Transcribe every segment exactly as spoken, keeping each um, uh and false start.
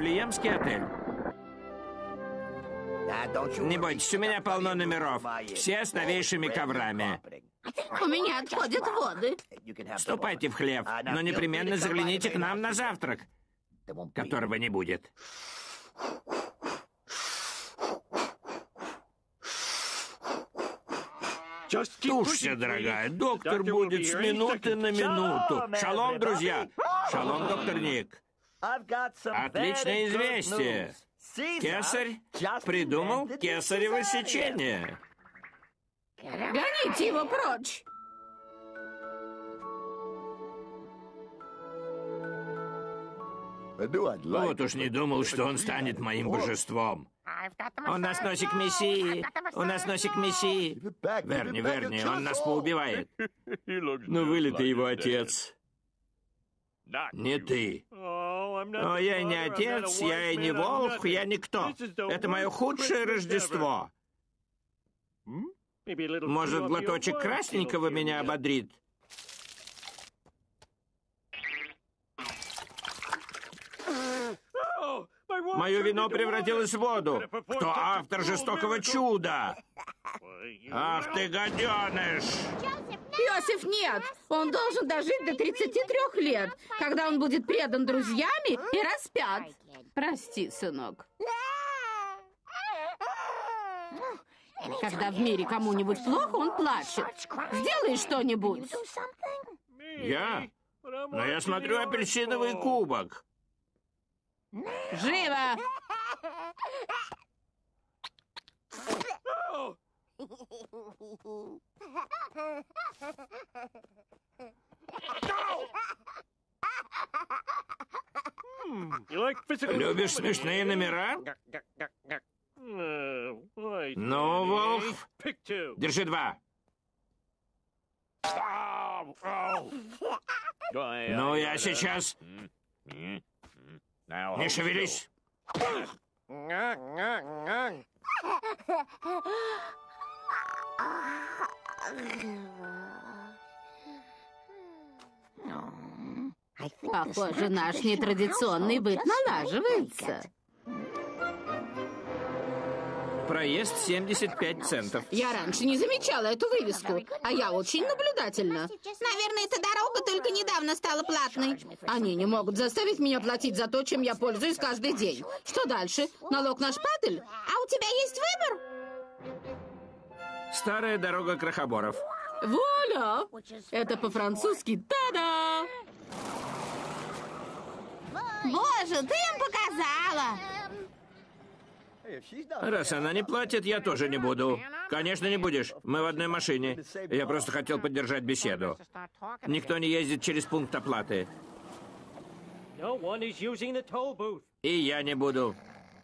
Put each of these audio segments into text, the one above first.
Вифлеемский отель. Не бойтесь, у меня полно номеров. Все с новейшими коврами. У меня отходят воды. Ступайте в хлев, но непременно загляните к нам на завтрак, которого не будет. Тушься, дорогая, доктор будет с минуты на минуту. Шалом, друзья! Шалом, доктор Ник. Отличное известие. Кесарь придумал кесарево сечение. Гоните его прочь. Вот уж не думал, что он станет моим божеством. У нас носик Мессии, у нас носик Мессии. Верни, Верни, он нас поубивает. Ну, вылитый его отец. Не ты. О, я и не отец, я и не волк, я никто. Это мое худшее Рождество. Может, глоточек красненького меня ободрит? Мое вино превратилось в воду. Кто автор жестокого чуда? Ах ты, гаденыш! Иосиф, нет! Он должен дожить до тридцати трёх лет, когда он будет предан друзьями и распят. Прости, сынок. Когда в мире кому-нибудь плохо, он плачет. Сделай что-нибудь. Я? Но я смотрю апельсиновый кубок. Живо! Любишь смешные номера? Ну, Волф, держи два. Ну, я сейчас... Не шевелись. Похоже, наш нетрадиционный быт налаживается. Проезд семьдесят пять центов. Я раньше не замечала эту вывеску, а я очень наблюдательна. Наверное, эта дорога только недавно стала платной. Они не могут заставить меня платить за то, чем я пользуюсь каждый день. Что дальше? Налог на шпатель? А у тебя есть выбор? Старая дорога крохоборов. Вуаля! Это по-французски «та-да!» Боже, ты им показала! Раз она не платит, я тоже не буду. Конечно, не будешь. Мы в одной машине. Я просто хотел поддержать беседу. Никто не ездит через пункт оплаты. И я не буду.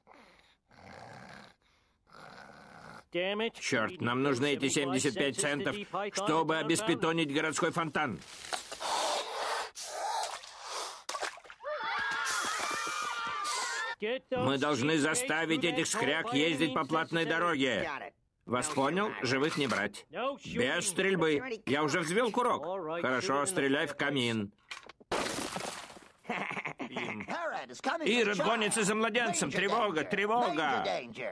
Черт, нам нужны эти семьдесят пять центов, чтобы обеспетонить городской фонтан. Мы должны заставить этих скряг ездить по платной дороге. Вас понял? Живых не брать. Без стрельбы. Я уже взвел курок. Хорошо, стреляй в камин. Ирод гонится за младенцем. Тревога, тревога.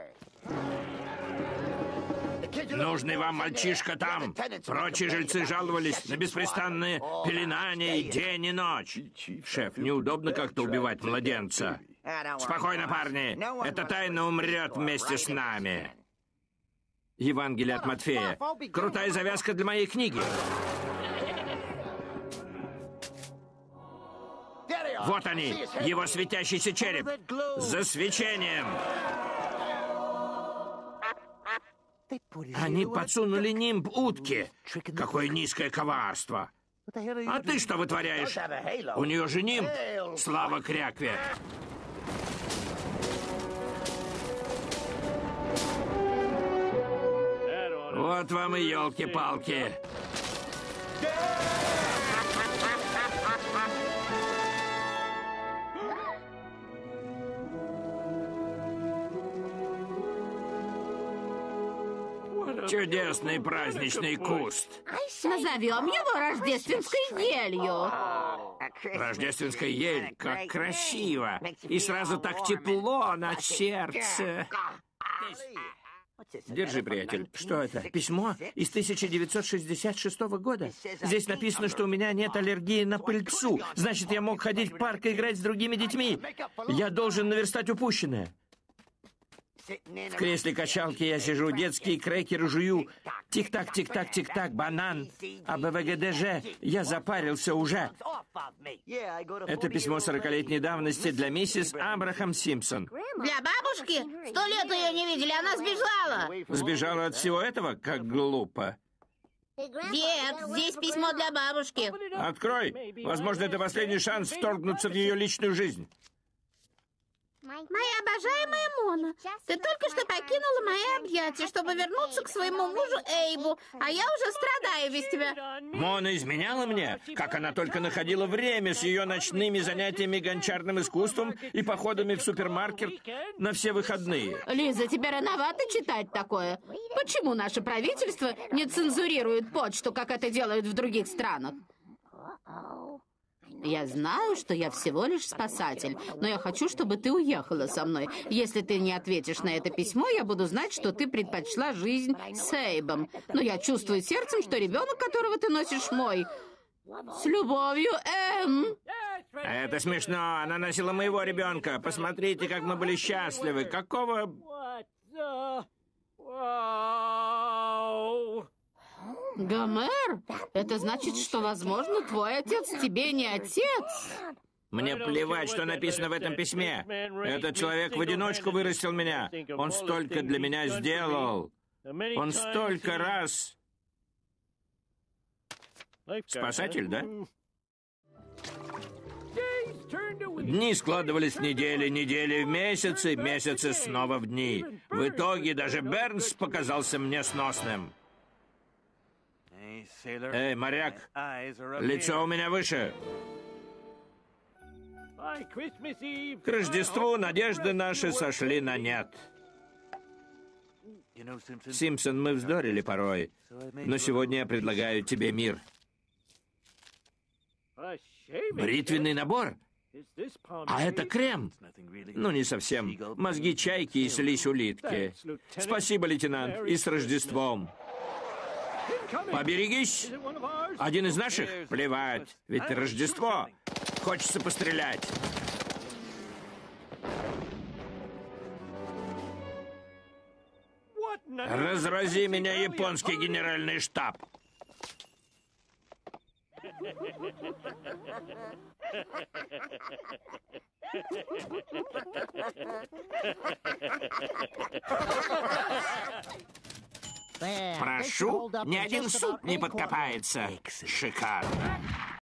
Нужный вам мальчишка там. Прочие жильцы жаловались на беспрестанное пеленание день и ночь. Шеф, неудобно как-то убивать младенца. Спокойно, парни. Эта тайна умрет вместе с нами. Евангелие от Матфея. Крутая завязка для моей книги. Вот они, его светящийся череп. За свечением. Они подсунули нимб утке. Какое низкое коварство. А ты что вытворяешь? У нее же нимб. Слава Крякве. Вот вам и елки-палки. Чудесный праздничный куст. Назовем его рождественской елью. Рождественская ель, как красиво. И сразу так тепло на сердце. Держи, приятель. Что это? Письмо из тысяча девятьсот шестьдесят шестого года? Здесь написано, что у меня нет аллергии на пыльцу. Значит, я мог ходить в парк и играть с другими детьми. Я должен наверстать упущенное. В кресле качалки я сижу, детские крекеры жую. Тик-так, тик-так, тик-так, банан. А бэ вэ гэ дэ жэ, я запарился уже. Это письмо сорокалетней давности для миссис Абрахам Симпсон. Для бабушки? Сто лет ее не видели, она сбежала. Сбежала от всего этого? Как глупо. Дед, здесь письмо для бабушки. Открой. Возможно, это последний шанс вторгнуться в ее личную жизнь. Моя обожаемая Мона, ты только что покинула мои объятия, чтобы вернуться к своему мужу Эйбу, а я уже страдаю без тебя. Мона изменяла мне? Как она только находила время с ее ночными занятиями гончарным искусством и походами в супермаркет на все выходные. Лиза, тебе рановато читать такое. Почему наше правительство не цензурирует почту, как это делают в других странах? Я знаю, что я всего лишь спасатель, но я хочу, чтобы ты уехала со мной. Если ты не ответишь на это письмо, я буду знать, что ты предпочла жизнь с Эйбом. Но я чувствую сердцем, что ребенок, которого ты носишь, мой. С любовью, Эм. Это смешно. Она носила моего ребенка. Посмотрите, как мы были счастливы. Какого... Гомер, это значит, что, возможно, твой отец тебе не отец. Мне плевать, что написано в этом письме. Этот человек в одиночку вырастил меня. Он столько для меня сделал. Он столько раз... Спасатель, да? Дни складывались в недели, недели в месяцы, месяцы снова в дни. В итоге даже Бернс показался мне сносным. Эй, моряк, лицо у меня выше. К Рождеству надежды наши сошли на нет. Симпсон, мы вздорили порой, но сегодня я предлагаю тебе мир. Бритвенный набор? А это крем? Ну, не совсем. Мозги чайки и слизь улитки. Спасибо, лейтенант, и с Рождеством. Поберегись. Один из наших? Плевать. Ведь Рождество. Хочется пострелять. Разрази меня, японский генеральный штаб. Прошу, ни один суд не подкопается. Шикарно.